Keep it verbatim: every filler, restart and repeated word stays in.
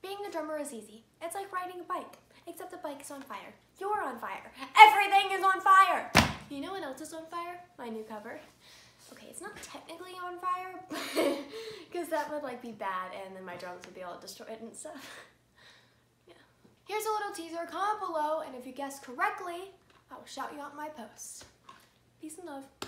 Being a drummer is easy. It's like riding a bike, except the bike is on fire. You're on fire. Everything is on fire. You know what else is on fire? My new cover. Okay, it's not technically on fire, because that would like be bad, and then my drums would be all destroyed and stuff. Yeah. Here's a little teaser. Comment below, and if you guess correctly, I will shout you out in my post. Peace and love.